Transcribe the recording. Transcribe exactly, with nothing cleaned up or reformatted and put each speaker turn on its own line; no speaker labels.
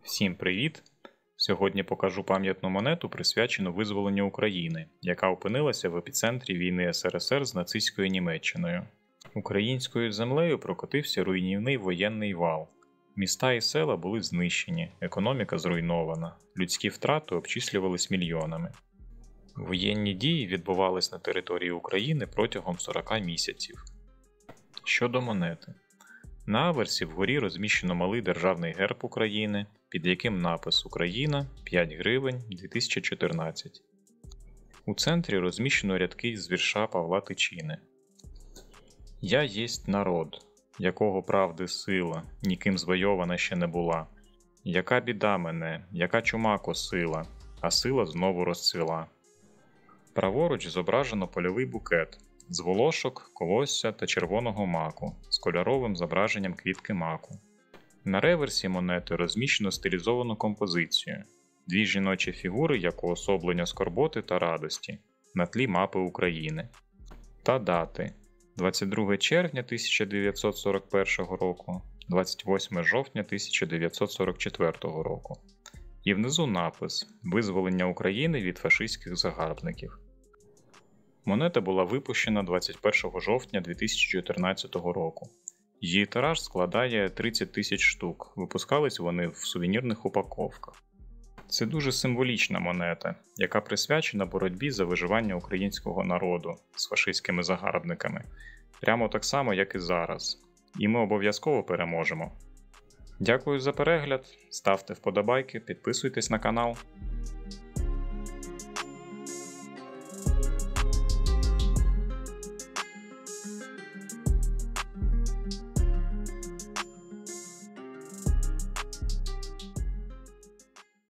Всім привіт! Сьогодні покажу пам'ятну монету, присвячену визволенню України, яка опинилася в епіцентрі війни ес ер ес ер з нацистською Німеччиною. Українською землею прокотився руйнівний воєнний вал. Міста і села були знищені, економіка зруйнована, людські втрати обчислювались мільйонами. Воєнні дії відбувались на території України протягом сорока місяців. Щодо монети. На аверсі вгорі розміщено малий державний герб України, під яким напис «Україна, п'ять гривень, дві тисячі чотирнадцять». У центрі розміщено рядки з вірша Павла Тичини. «Я єсть народ, якого правди сила, ніким звойована ще не була. Яка біда мене, яка чума косила, а сила знову розцвіла». Праворуч зображено польовий букет з волошок, колосся та червоного маку з кольоровим зображенням квітки маку. На реверсі монети розміщено стилізовану композицію. Дві жіночі фігури як уособлення скорботи та радості на тлі мапи України. Та дати двадцять друге червня тисяча дев'ятсот сорок першого року, двадцять восьме жовтня тисяча дев'ятсот сорок четвертого року. І внизу напис «Визволення України від фашистських загарбників». Монета була випущена двадцять першого жовтня дві тисячі чотирнадцятого року. Її тираж складає тридцять тисяч штук, випускались вони в сувенірних упаковках. Це дуже символічна монета, яка присвячена боротьбі за виживання українського народу з фашистськими загарбниками, прямо так само, як і зараз. І ми обов'язково переможемо. Дякую за перегляд, ставте вподобайки, підписуйтесь на канал.